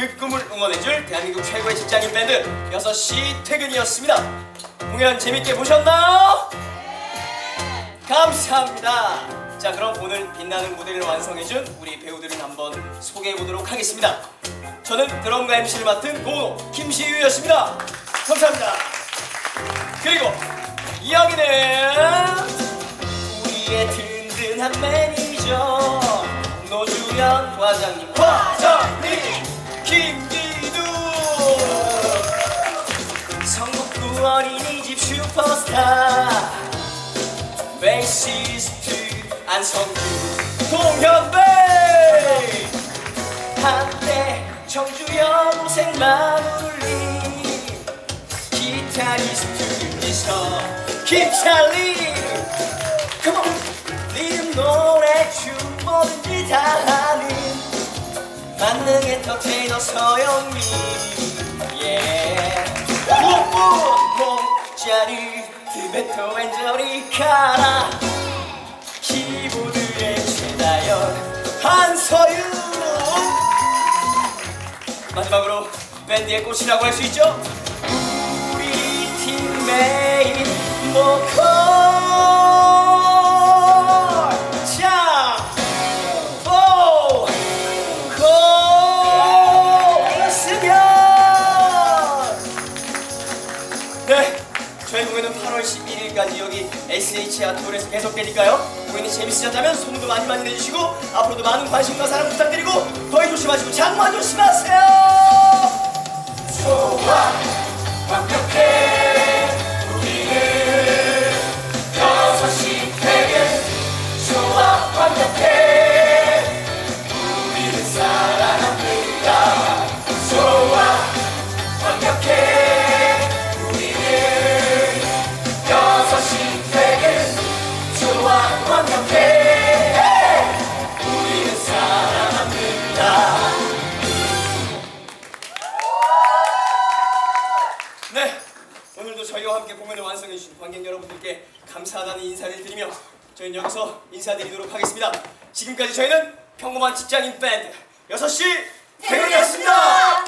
그 꿈을 응원해줄 대한민국 최고의 직장인 밴드 6시 퇴근이었습니다. 공연 재밌게 보셨나요? 감사합니다. 자, 그럼 오늘 빛나는 무대를 완성해준 우리 배우들을 한번 소개해보도록 하겠습니다. 저는 드럼과 MC를 맡은 고은호 김시유였습니다. 감사합니다. 그리고 여기는 우리의 든든한 매니저 노주현 과장님, 김기두 성북구 어린이집 슈퍼스타 베이시스트 안성규 동현배 한때 청주 여고생 마눌리 기타리스트 미서 김찰리 리듬 노래 춤 뭐든지 다 하는 만능 엔터테이너 서영미 모차르트 베토벤 저리 가라 키보드의 최다연 한서윤 마지막으로 밴드의 꽃이라고 할 수 있죠? 우리 팀메이트 모코 저희 공연은 8월 11일까지 여기 SH 아트홀에서 계속되니까요. 공연이 재밌으셨다면 소문도 많이 내주시고 앞으로도 많은 관심과 사랑 부탁드리고 더위 조심하시고 장마 조심하세요. 좋아 완벽해 우리는 6시 퇴근 좋아 완벽해 우리는 사랑합니다. 좋아 완벽해 우리는 사랑합니다. 네, 오늘도 저희와 함께 공연을 완성해주신 관객 여러분들께 감사하다는 인사를 드리며 저희는 여기서 인사드리도록 하겠습니다. 지금까지 저희는 평범한 직장인 밴드 6시 퇴근이었습니다.